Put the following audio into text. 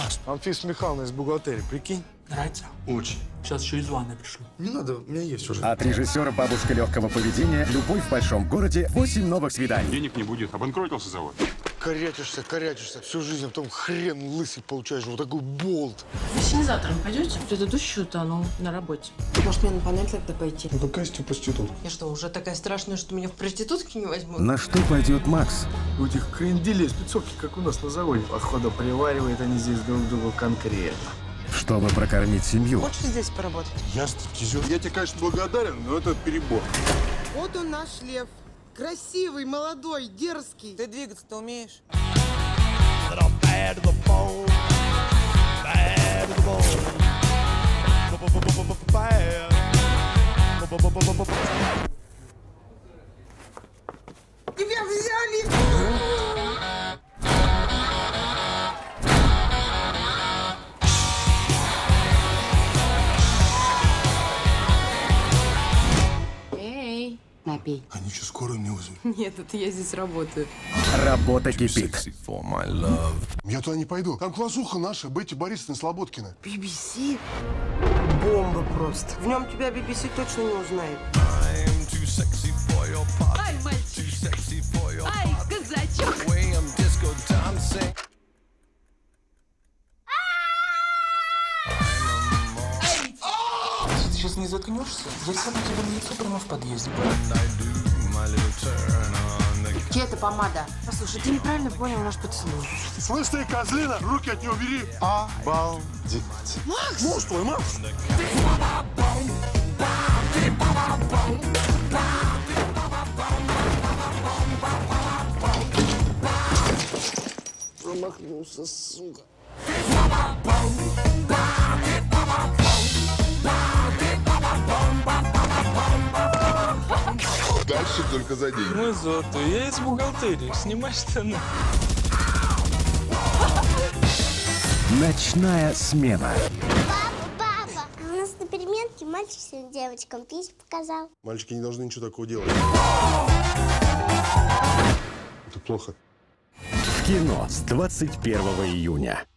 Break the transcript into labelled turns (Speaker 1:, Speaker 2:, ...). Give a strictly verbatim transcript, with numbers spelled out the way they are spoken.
Speaker 1: Анфиса Михайловна из бухгалтерии, прикинь?
Speaker 2: Нравится?
Speaker 3: Очень.
Speaker 2: Сейчас еще из ванной пришлю.
Speaker 3: Не надо, у меня есть уже.
Speaker 4: От режиссера «Бабушка легкого поведения» «Любовь в большом городе» восемь новых свиданий.
Speaker 5: Денег не будет, обанкротился завод.
Speaker 1: Корячишься, корячишься всю жизнь, а потом хрен лысый получаешь, вот такой болт.
Speaker 6: Вещанизатором пойдете? Предыдущий утонул на работе.
Speaker 7: Может, мне на панель тогда пойти?
Speaker 1: Ну какая из тебя проститутка?
Speaker 7: Я что, уже такая страшная, что меня в проститутки не возьмут?
Speaker 4: На что пойдет Макс?
Speaker 1: У этих кренделей спецовки, как у нас на заводе. Походу, приваривают они здесь друг другу конкретно.
Speaker 4: Чтобы прокормить семью.
Speaker 7: Хочешь здесь поработать?
Speaker 1: Я стриптизер. Я тебе, конечно, благодарен, но это перебор.
Speaker 8: Вот он наш лев. Красивый, молодой, дерзкий.
Speaker 7: Ты двигаться-то умеешь?
Speaker 8: Тебя взяли!
Speaker 6: Эй, напей.
Speaker 1: Они что, скорую мне вызовут?
Speaker 6: Нет, это я здесь работаю.
Speaker 4: Работа кипит.
Speaker 1: Я туда не пойду. Там классуха наша, Бетти Борисовна Слободкина.
Speaker 8: би би си? Бомба просто. В нем тебя би би си точно не узнает.
Speaker 6: Ай, мальчик! Ай, казачок!
Speaker 2: Если ты сейчас не заткнешься, я сяду тебе на лицо прямо в подъезде.
Speaker 6: Чья это помада? Послушай, ты неправильно понял наш поцелуй.
Speaker 1: Слышь ты, козлина, руки от него бери. Обалдеть.
Speaker 8: Макс!
Speaker 1: Муж твой, Макс. Промахнулся, сука.
Speaker 3: Дальше только за деньги.
Speaker 2: Мы золотой, я из бухгалтерии. Снимай штаны.
Speaker 4: Ночная смена.
Speaker 9: Папа, папа, а у нас на переменке мальчик сегодня девочкам пись показал.
Speaker 1: Мальчики не должны ничего такого делать. Это плохо.
Speaker 4: В кино с двадцать первого июня.